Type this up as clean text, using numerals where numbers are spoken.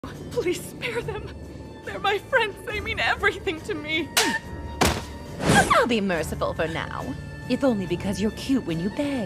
Please spare them. They're my friends. They mean everything to me. I'll be merciful for now. If only because you're cute when you beg.